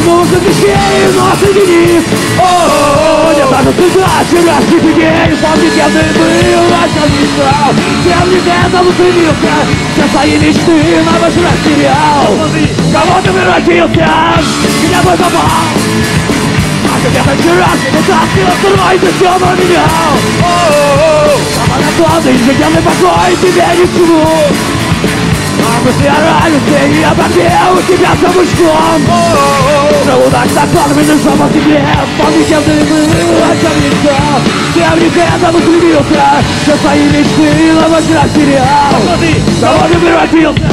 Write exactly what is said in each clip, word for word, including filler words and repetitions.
нужных вещей, но соедини. О-о-о, не даже всегда вчерашний день. Помни, кем ты был, а чем не стал. Кем не к этому стремился, все свои мечты на ваш растерял. Кого ты превратился, где бы попал? А где-то вчерашний вытаскивал строй, ты все поменял. О-о-о, самонадонный ежедневный покой тебе ни к чему. А мысли о равенстве и о борьбе у тебя за мужиком. Желудок закладывает жопу в тебе. Помни, кем ты был, о чем мечтал. Кем не к этому стремился, все свои мечты на ваш растерял. Кого ты превратился?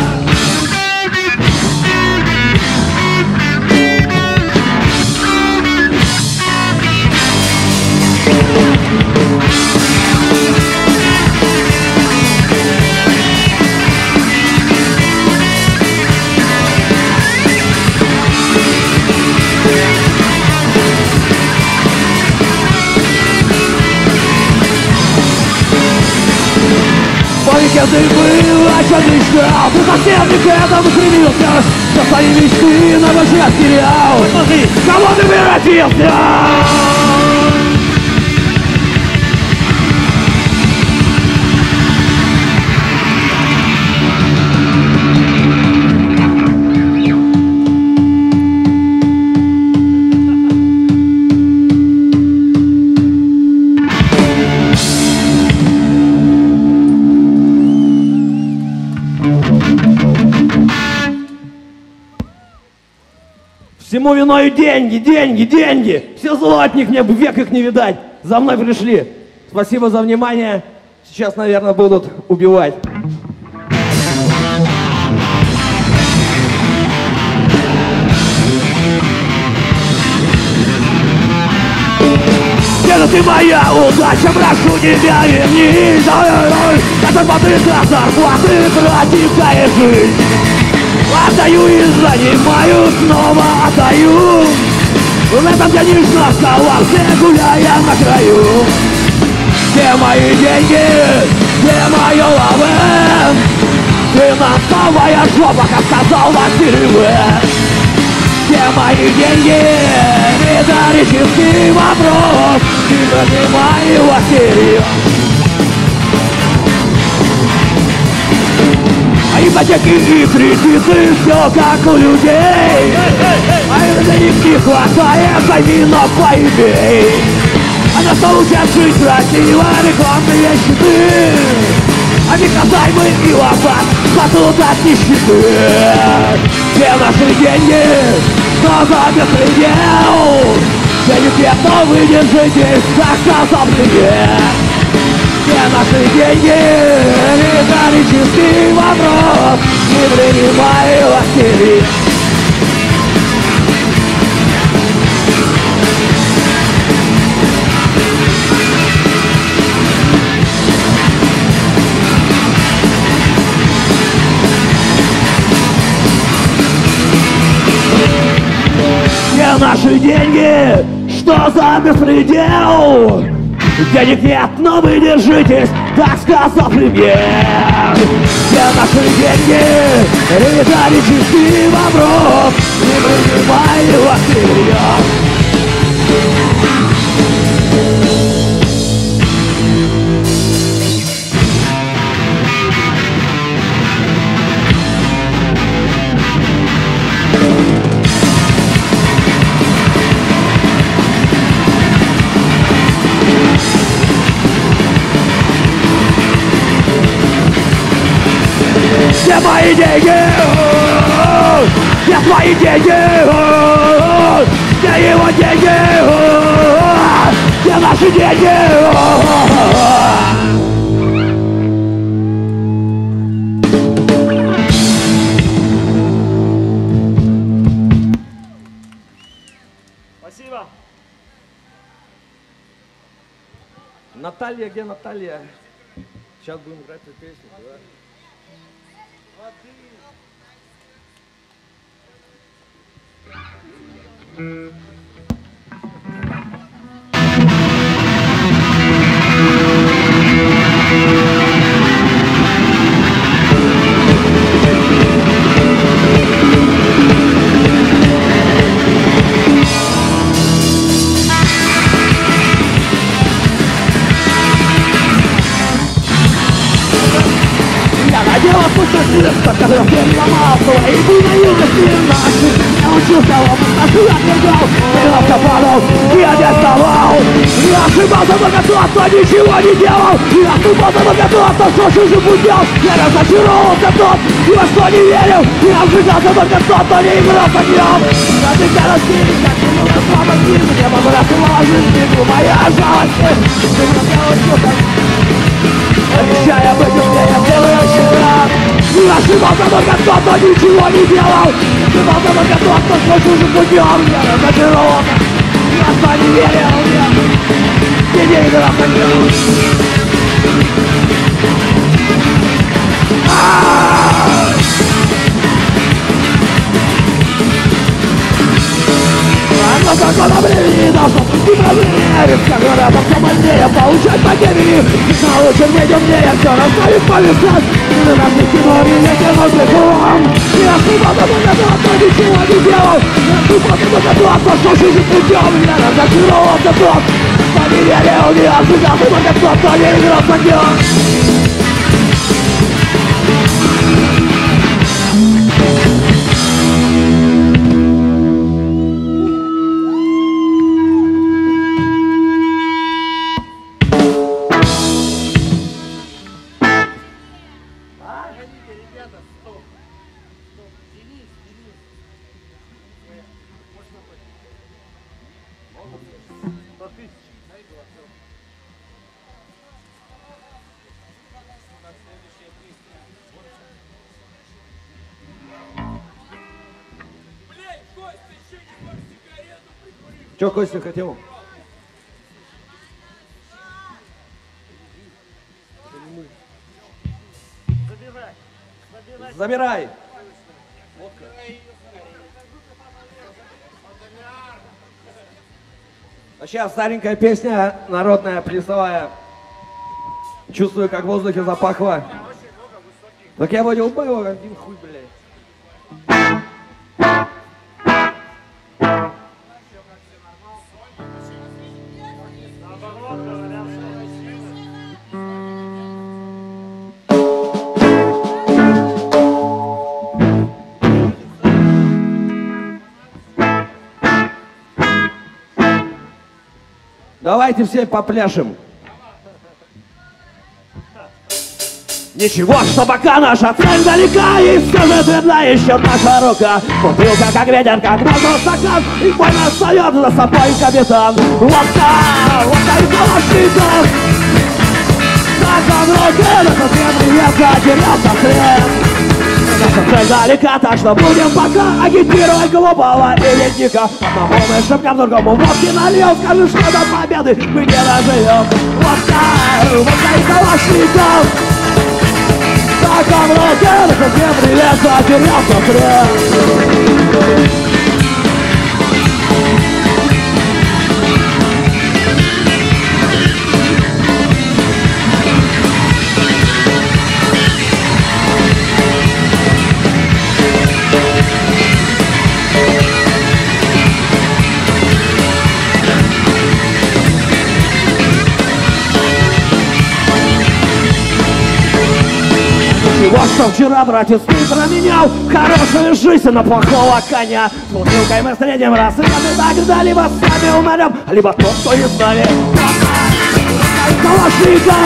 Кем ты был, о чем мечтал. Ты совсем не к этому стремился. Все свои мечты на ваш растерял. Кого ты превратился? Всему виною деньги, деньги, деньги. Все зло от них, мне век их не видать. За мной пришли. Спасибо за внимание. Сейчас, наверное, будут убивать. Где ты моя удача, прошу тебя, верни. Это попытка зарплаты, протекает жизнь. Отдаю и занимаю, снова отдаю. В этом денежном коллапсе, гуляя на краю. Где мои деньги, где мое лаве? Финансовая жопа, как сказал Василий В. Где мои деньги, риторический вопрос. Не понимаю его серьез. А ипотеки и кредиты, все как у людей. А для них не хватает, займи, но поебей. А на что учат жить красиво, рекламные щиты. А микрозаймы и лопат спасут от нищеты. Где наши деньги, что за беспредел? Денег нет, но вы держитесь, так сказал премьер. Где наши деньги? Риторический вопрос. Не принимай лотереи. Где наши деньги? Что за беспредел? Денег нет, но вы держитесь, так сказал премьер. Где наши деньги? Риторический вопрос. Не принимай его всерьез. Где мои деньги? Где твои деньги? Где его деньги? Где наши деньги? Спасибо. Наталья, где Наталья? Сейчас будем играть эту песню, да? Столько звезд я сломал свои юности наши. Я учился ломать, я бегал, я падал, я не вставал. Я ошибался только тот, кто ничего не делал. Я ошибался только тот, кто все жизнь путел. Я разочаровался тот, во что не верил. Я ошибался только тот, кто не играл по нем. Я тебя раскрыли, как ты был слабо мир. Мне побросила жизнь, моя жалость. Обещая быть умнее следующего. Я ошибался только тот, кто ничего не делал. Я ошибался только тот, кто свой чужим путем. Я разочаровался, я что не верил. Я не играл по нем. Но как он времени должно быть не проверить. Как рядом самодея получать потери. На лучше мне темнее все расставить повисать. И на нас не кинули, не кинули кругом. Я ошибался только тот, кто ничего не делал. Я ошибался только тот, кто шел чужим путем. Я разочаровался тот, кто не верил. Я ошибался только тот, кто не играл с огнем. Че Костя хотел? Забирай. Забирай. А сейчас старенькая песня, народная, плясовая. Чувствую, как в воздухе запахло. Так я вроде убавил один хуй, блядь. Давайте все попляшем. Ничего, что пока наша цель далека, и все же тверда еще наша рука. Бутылка, как ветер, как воздух, стакан, и больно встает за собой капитан. Вот так, вот так и калашников. Так он руки, на совсем привет, затерялся след. Наша цель далека, так что будем пока агитировать глупого элитника. Одному мы шепнем, другому водки нальем. Скажи, что до победы мы не доживем. Вот так, вот так и калашников. Так он руки, на совсем привет, затерялся след. Ничего, что вчера, братец, ты променял хорошую жизнь на плохого коня. С бутылкой мы встретим раз, и тогда либо сами умрем, либо тот, кто из нами. Калашников!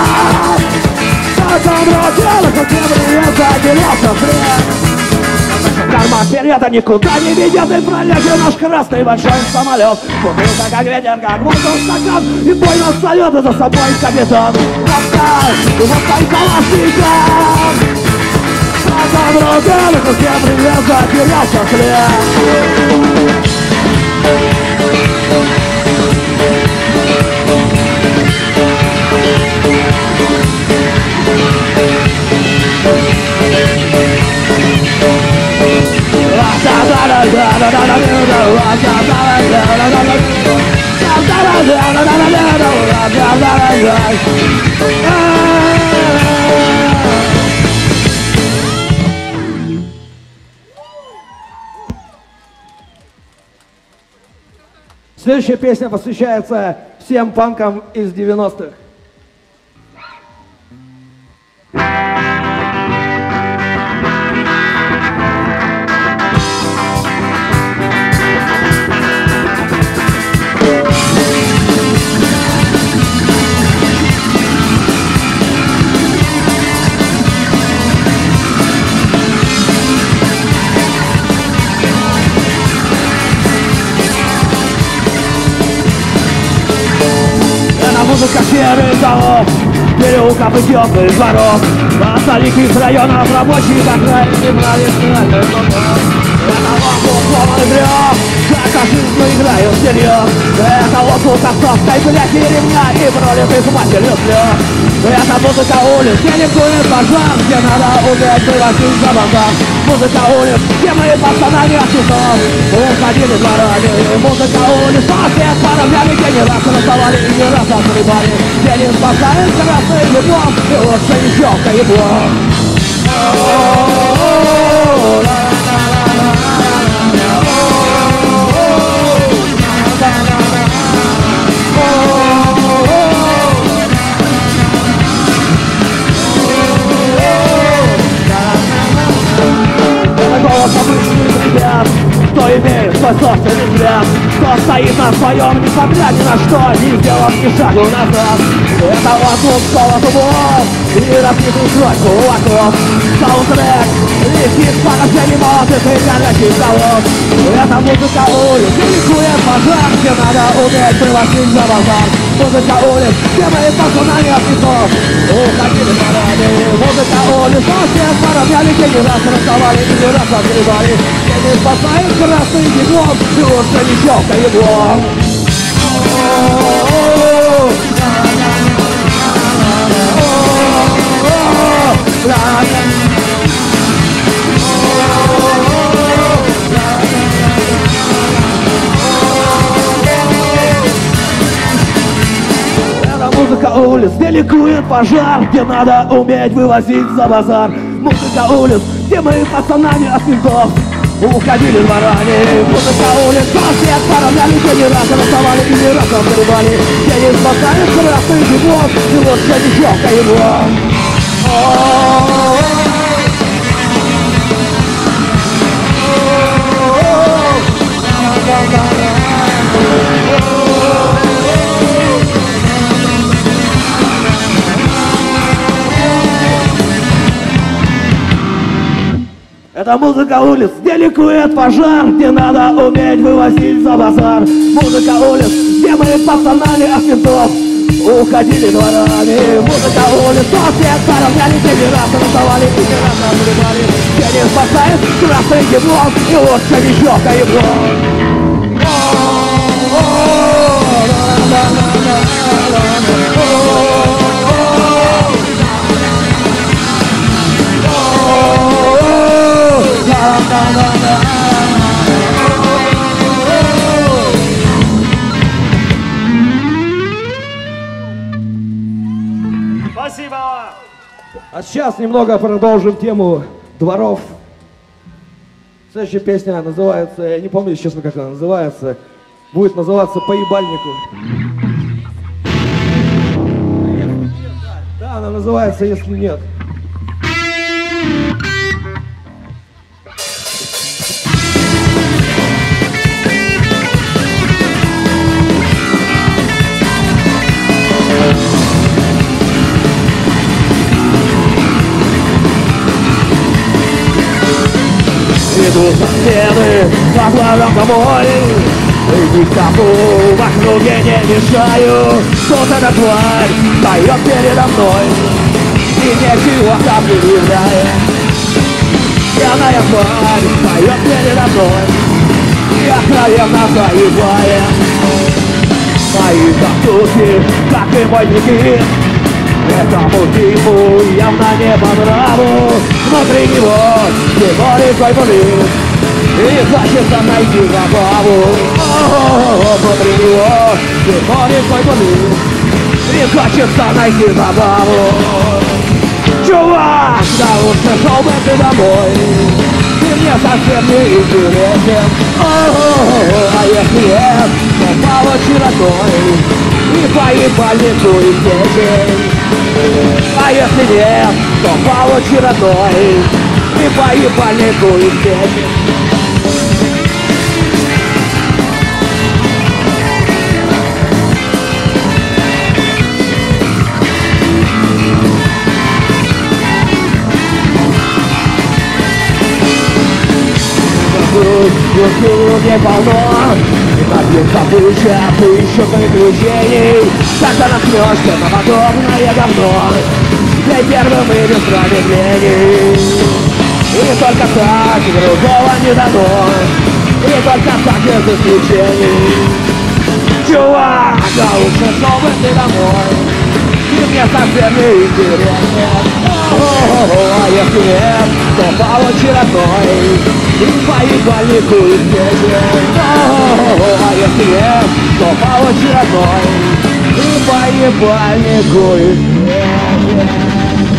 Так он ротел, как не привет, затерялся след. Карма вперед, никуда не ведет, и пролетел наш красный большой самолет. Бутылка, как ветер, как воздух, стакан, и больно встает, и за собой капитан. Вот так, вот так Калашников! Так он ротел, как не привет, затерялся след. Следующая песня посвящается всем панкам из девяностых. музыка серых голов, переулков и темных дворов, остальных районов рабочих окраин правительственных домов. Это воздух сломанный брёв, как фашизму играют всерьез. Это воздух отцовской бляхи ремня и пролитых матерью слез. Это музыка улиц, где ликует пожар, где надо уметь вывозить за базар. Музыка улиц, где мои пацаны от цветов уходили дворами. Музыка улиц, а свет поравняли, где не раз расставали и не раз отрывали. Где не спасает красный любовь, и лучше не щелка еблом. Голос обычных ребят, кто имеет свой собственный взгляд, кто стоит на своем, несмотря ни на что, не сделав ни шагу назад. Это воздух соло зубов и разбитый кровь кулаков. Саундтрек летит по ночами молотых и горячих голов. Это музыка улиц, где ликует пожар, где надо уметь привозить за базар. Музыка улиц, где мои пацаны от цветов уходили дворами. Музыка улиц, а все поравняли, где не раз расставали и не раз отгребали. Где не спасает красный диплом, и лучше не щелка еблом. Это музыка улиц, где ликует пожар, где надо уметь вывозить за базар. Музыка улиц, где мы пацанами от винтов уходили дворами. Музыка улиц, а свет поравняли, где не раз расставали и не раз отрывали. Где не спасает красный диплом, и лучше не щелка еблом. Это музыка улиц, где ликует пожар, где надо уметь вывозить за базар. Музыка улиц, где мы пацанами от винтов уходили дворами. Музыка улиц, а свет поравняли, где не раз расставали и не раз разрывали. Где не спасает красный диплом, и лучше не щелка еблом. Спасибо! А сейчас немного продолжим тему дворов. Следующая песня называется, я не помню, честно, как она называется. Будет называться «По ебальнику». Да, она называется «Если нет». Идут соседы по дворам домой, и никому в округе не мешаю. Тут эта тварь поет передо мной и ничего там не являет. Пьяная тварь поет передо мной и откровенно заебает. Мои кактусы, как и мой никит, этому типу явно не по нраву. Внутри него его рекой болит, и хочется найти забаву. О-о-о, внутри него его рекой болит, и хочется найти забаву. Чувак, да лучше шел бы ты домой, ты мне совсем не интересен. О-о-о, а если нет, то получи родной и по ебальнику и степень. А если нет, то получи родной и по ебальнику и степень. В округе полно Один капуча, тысячу приключений. Когда наткнешься на подобное говно, для первым и без промедлений. И только так, другого не дано. И только так, без исключений. Чувак, да лучше снова ты домой. И мне совсем не интересно. А если нет, то получи родной. И поебальнику из песен. А если нет, то получи родной. И поебальнику из песен.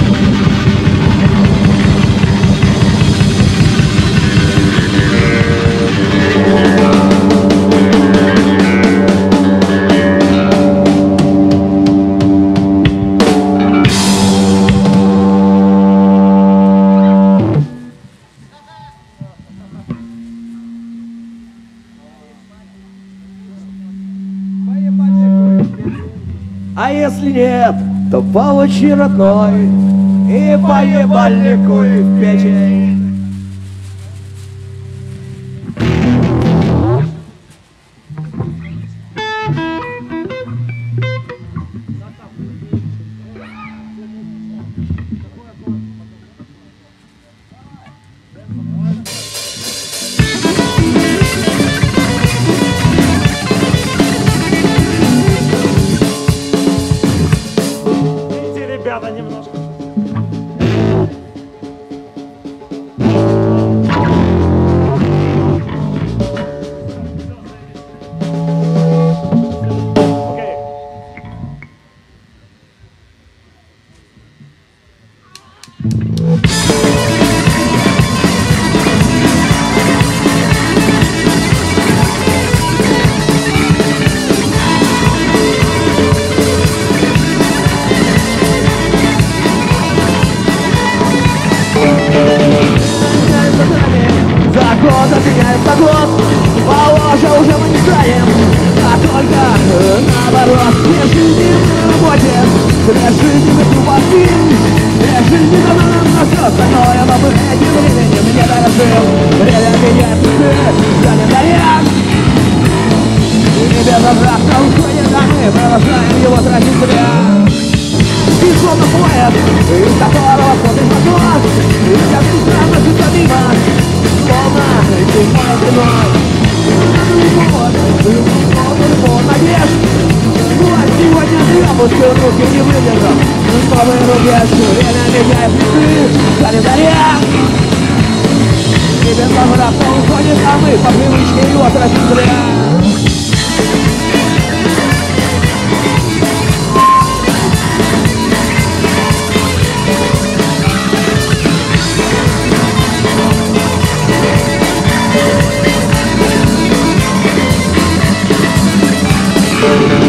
А если нет, то получи родной и поебальнику и в печень. Ребята, немножко. Года меняется год, положа уже мы не станем, а только наоборот. Две жизни на работе, две жизни на любви, две жизни на нам на все остальное, но мы этим временем не дорожим. Время меняет псы, календаря, и безвозвратно уходит, а мы продолжаем его тратить зря. И словно поэт, из которого смотришь на глаз, и как ты странно чувство мимо, словно ты мой одинок. Любовь, любовь, любовь, надежд. Ну а сегодня ты опустил руки, не выдержал. Новый рубеж, время меняет псы, календаря. И безвозвратно уходит, а мы по привычке его тратим зря. We'll be right back.